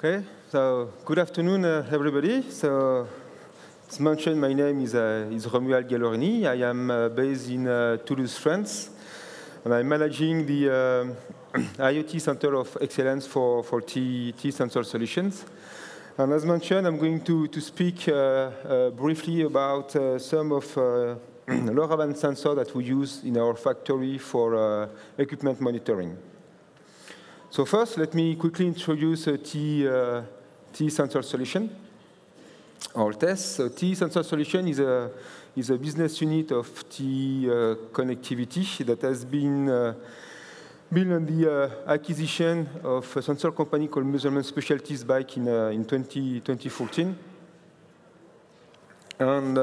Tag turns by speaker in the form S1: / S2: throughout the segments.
S1: Okay, so good afternoon, everybody. So, as mentioned, my name is Romuald Gallorini. I am based in Toulouse, France, and I'm managing the IoT Center of Excellence for TE Sensor Solutions. And as mentioned, I'm going to speak briefly about some of LoRaWAN sensors that we use in our factory for equipment monitoring. So first, let me quickly introduce TE Sensor Solution, or TESS. So TE Sensor Solution is a business unit of TE Connectivity that has been built on the acquisition of a sensor company called Measurement Specialties back in 2014. And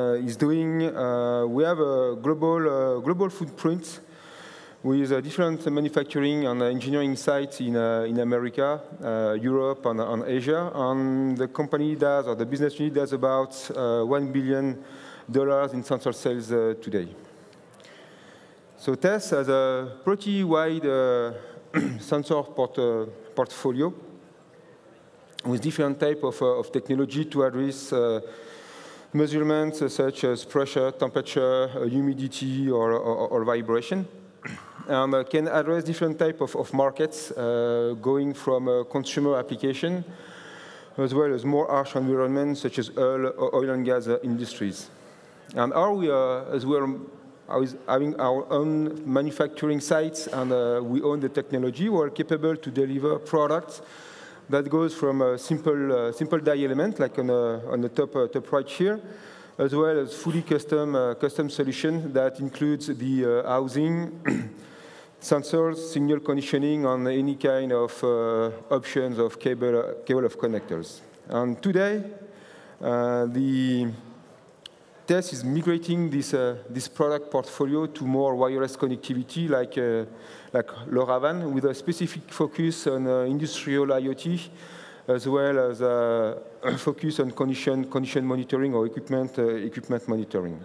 S1: we have a global footprint with different manufacturing and engineering sites in America, Europe, and Asia. And the company does, or the business unit does about $1 billion in sensor sales today. So TESS has a pretty wide sensor portfolio with different types of technology to address measurements such as pressure, temperature, humidity, or vibration. And can address different types of markets, going from consumer application, as well as more harsh environments such as oil and gas industries. And as well as having our own manufacturing sites and we own the technology, we're capable to deliver products that goes from a simple die element, like on the top right here, as well as fully custom solution that includes the housing, sensors, signal conditioning, and any kind of options of cable of connectors. And today, the TESS is migrating this product portfolio to more wireless connectivity, like LoRaWAN, with a specific focus on industrial IoT, as well as a focus on condition monitoring or equipment monitoring.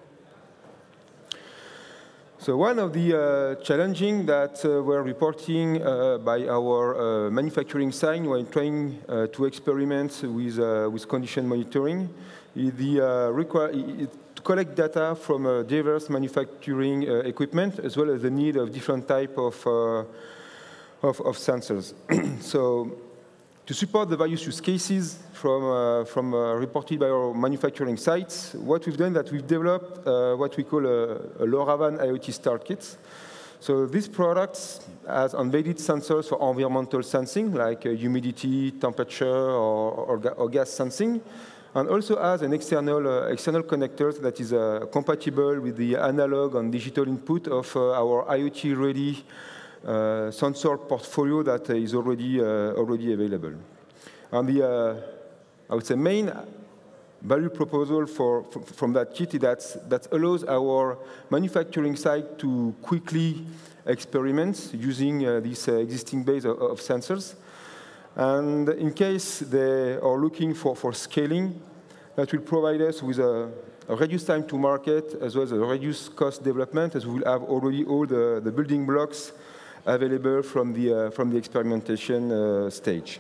S1: So one of the challenging that we're reporting by our manufacturing side when trying to experiment with condition monitoring is to collect data from diverse manufacturing equipment, as well as the need of different type of sensors. So to support the various use cases from reported by our manufacturing sites, what we've done is that we've developed what we call a LoRaWAN IoT Start Kit. So this product has embedded sensors for environmental sensing, like humidity, temperature, or gas sensing, and also has an external connector that is compatible with the analog and digital input of our IoT-ready sensor portfolio that is already available. And the, I would say, main value proposal from that kit is that allows our manufacturing site to quickly experiment using this existing base of sensors. And in case they are looking for scaling, that will provide us with a reduced time to market, as well as a reduced cost development, as we will have already all the building blocks available from the experimentation stage.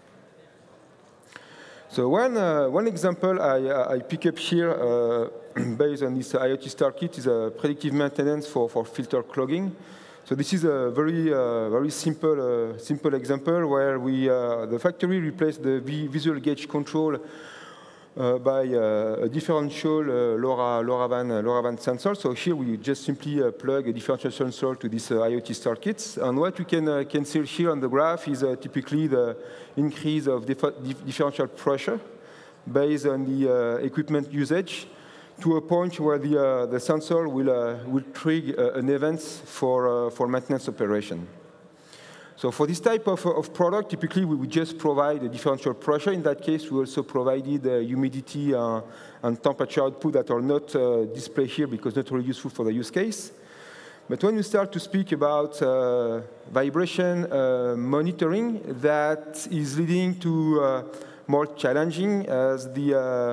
S1: So one example I pick up here based on this IoT Start Kit is a predictive maintenance for filter clogging. So this is a very simple example where the factory replaced the visual gauge control by a differential LoRaWAN sensor. So here we just simply plug a differential sensor to this IoT Start Kit. And what we can see here on the graph is typically the increase of differential pressure based on the equipment usage, to a point where the sensor will trigger an event for maintenance operation. So for this type of product, typically we would just provide a differential pressure. In that case, we also provided humidity and temperature output that are not displayed here because not really useful for the use case. But when you start to speak about vibration monitoring, that is leading to more challenging, as the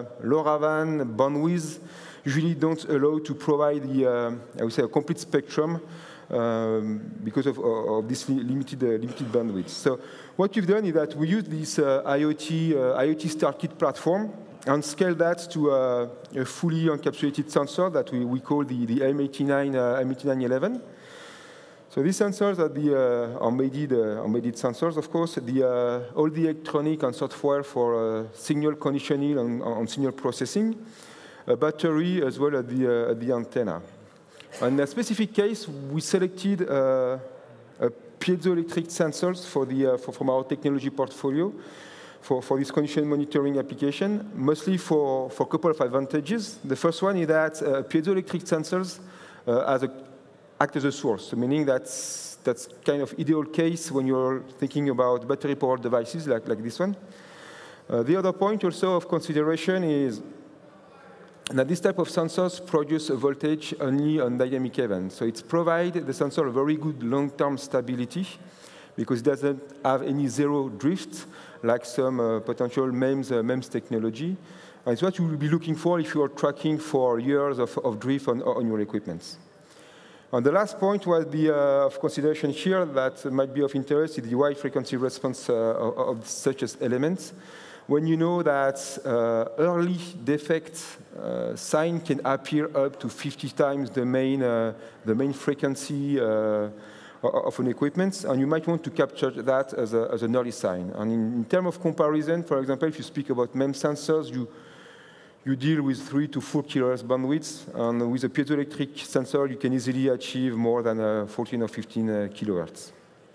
S1: LoRaWAN bandwidth usually don't allow to provide I would say, a complete spectrum because of this limited bandwidth. So what we've done is that we use this IoT StarKit platform and scale that to a fully encapsulated sensor that we call the M8911. So these sensors are the embedded sensors, of course, all the electronic and software for signal conditioning and signal processing, a battery as well as the antenna. In a specific case, we selected piezoelectric sensors from our technology portfolio for this condition monitoring application, mostly for a couple of advantages. The first one is that piezoelectric sensors act as a source, meaning that's kind of ideal case when you're thinking about battery-powered devices like this one. The other point also of consideration is that this type of sensors produce a voltage only on dynamic events. So it provides the sensor a very good long-term stability because it doesn't have any zero drift like some potential MEMS technology. And it's what you will be looking for if you are tracking for years of drift on your equipment. And the last point was of consideration here that might be of interest is the wide frequency response of such as elements. When you know that early defect sign can appear up to 50 times the main frequency of an equipment, and you might want to capture that as an early sign. And in terms of comparison, for example, if you speak about MEMS sensors, you deal with 3 to 4 kHz bandwidth, and with a piezoelectric sensor, you can easily achieve more than 14 or 15 kilohertz.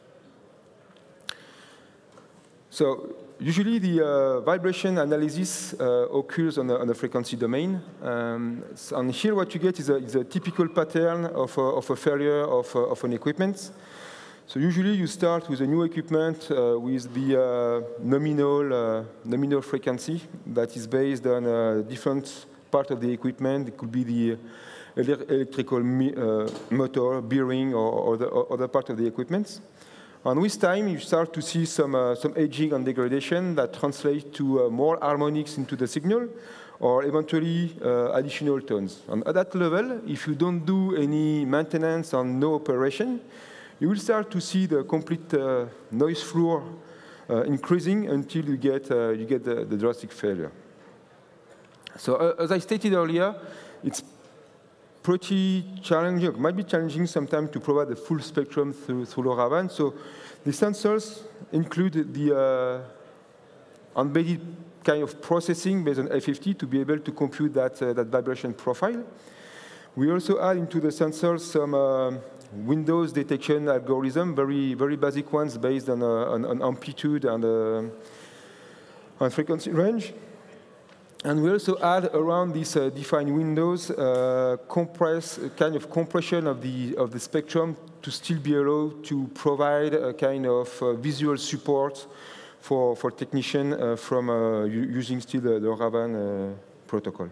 S1: So usually the vibration analysis occurs on the frequency domain. And here what you get is a typical pattern of a failure of an equipment. So usually you start with a new equipment with the nominal frequency that is based on a different part of the equipment. It could be the electrical motor, bearing, or the other part of the equipment. And with time, you start to see some aging and degradation that translate to more harmonics into the signal, or eventually additional tones. And at that level, if you don't do any maintenance and no operation, you will start to see the complete noise floor increasing until you get the drastic failure. So as I stated earlier, it's pretty challenging, it might be challenging sometimes to provide the full spectrum through LoRaWAN. So the sensors include the embedded kind of processing based on FFT to be able to compute that vibration profile. We also add into the sensors some Windows detection algorithm, very basic ones based on amplitude and frequency range. And we also add around these defined windows kind of compression of the spectrum to still be allowed to provide a kind of visual support for technicians from using still the LoRaWAN protocol.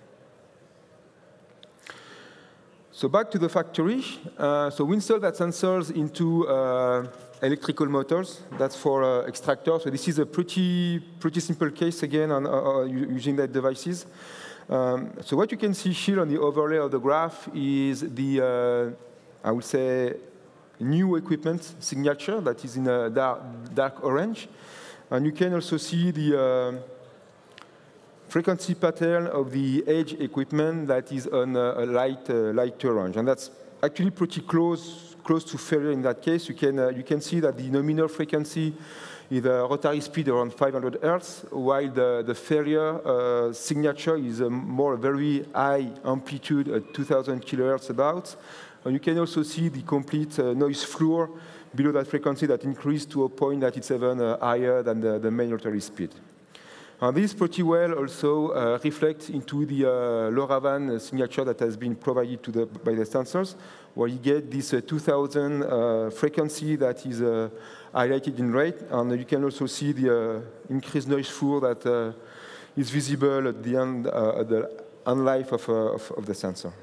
S1: So back to the factory. So we install that sensors into electrical motors. That's for extractors. So this is a pretty simple case again on using that devices. So what you can see here on the overlay of the graph is the I would say new equipment signature that is in a dark orange, and you can also see the frequency pattern of the edge equipment that is on a lighter orange, and that's actually pretty close to failure in that case. You can see that the nominal frequency is a rotary speed around 500 Hertz, while the failure signature is more very high amplitude at 2000 kilohertz about. And you can also see the complete noise floor below that frequency that increased to a point that it's even higher than the main rotary speed. And this pretty well also reflects into the LoRaWAN signature that has been provided by the sensors, where you get this 2000 frequency that is highlighted in red, and you can also see the increased noise floor that is visible at the end, the life of the sensor.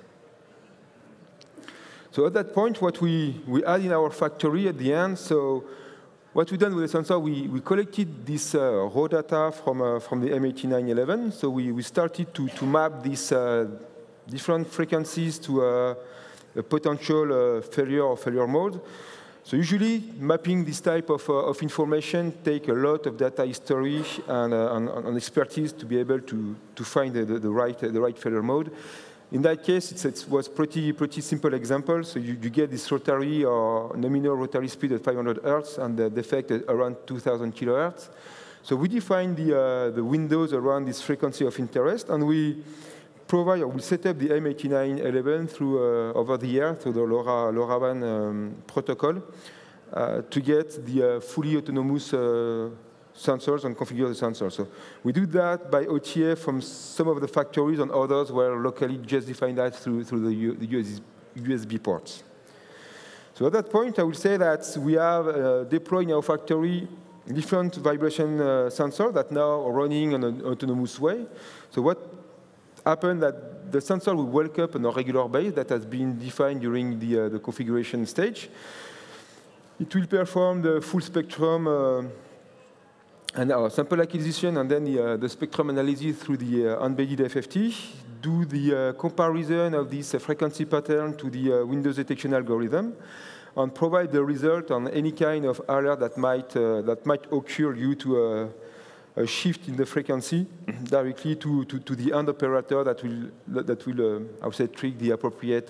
S1: So at that point, what we add in our factory at the end, so what we've done with the sensor, we collected this raw data from the M8911. So we started to map these different frequencies to a a potential failure or failure mode. So usually, mapping this type of information take a lot of data history and expertise to be able to find the right failure mode. In that case, it was pretty simple example. So you get this rotary or nominal rotary speed at 500 Hertz and the defect at around 2,000 kilohertz. So we define the windows around this frequency of interest, and we provide, or we set up the M8911 through over the air through the LoRaWAN protocol to get the fully autonomous sensors and configure the sensors. So we do that by OTA from some of the factories, and others were locally just defined that through the USB ports. So at that point, I will say that we have deployed in our factory different vibration sensors that now are running in an autonomous way. So what happened that the sensor will wake up on a regular base that has been defined during the configuration stage. It will perform the full spectrum and our sample acquisition, and then the spectrum analysis through the embedded FFT, do the comparison of this frequency pattern to the Windows detection algorithm, and provide the result on any kind of alert that might occur due to a shift in the frequency directly to the end operator that will I would say, trigger the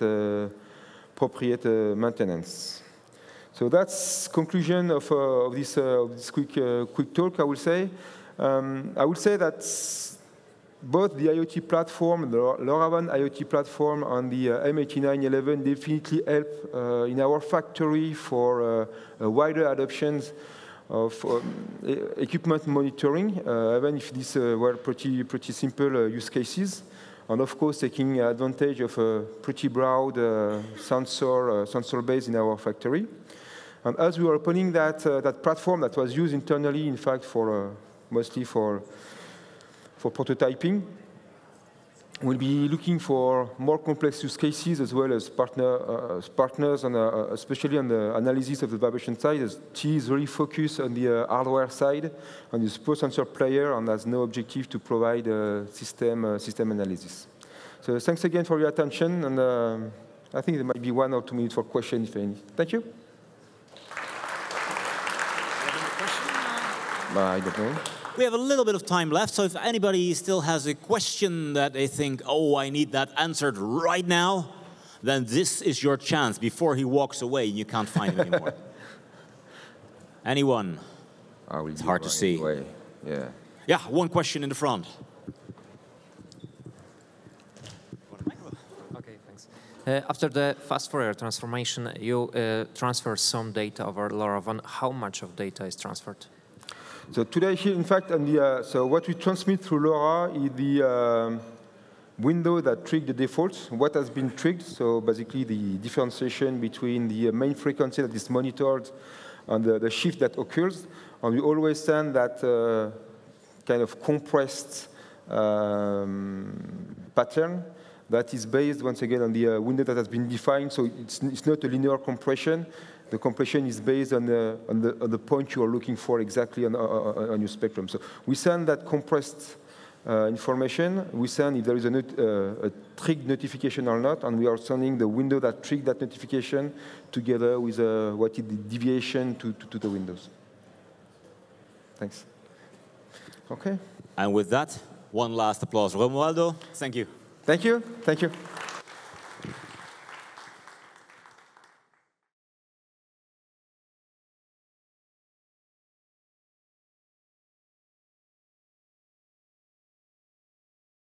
S1: appropriate maintenance. So that's conclusion of this quick talk, I will say. I would say that both the IoT platform, the LoRaWAN IoT platform, and the M8911 definitely help in our factory for wider adoptions of equipment monitoring, even if these were pretty simple use cases. And of course, taking advantage of a pretty broad sensor base in our factory. And as we were opening that platform that was used internally, in fact, mostly for prototyping, we'll be looking for more complex use cases as well as partners, and especially on the analysis of the vibration side, as T is really focused on the hardware side, on the support sensor player, and has no objective to provide system analysis. So thanks again for your attention, and I think there might be 1 or 2 minutes for questions, if any. Thank you. I don't know.
S2: We have a little bit of time left, so if anybody still has a question that they think, oh, I need that answered right now, then this is your chance before he walks away and you can't find him anymore. Anyone? It's hard to see.
S1: Anyway. Yeah.
S2: Yeah, one question in the front.
S3: Okay, thanks. After the fast Fourier transformation, you transfer some data over LoRaWAN. How much of data is transferred?
S1: So today here, in fact, so what we transmit through LoRa is the window that triggered the defaults, what has been triggered, so basically the differentiation between the main frequency that is monitored and the shift that occurs. And we always send that kind of compressed pattern that is based, once again, on the window that has been defined. So it's not a linear compression. The compression is based on the point you are looking for exactly on your spectrum. So we send that compressed information. We send if there is a triggered notification or not, and we are sending the window that triggered that notification together with what is the deviation to the windows. Thanks. Okay.
S2: And with that, one last applause. Romualdo, thank you.
S1: Thank you. Thank you.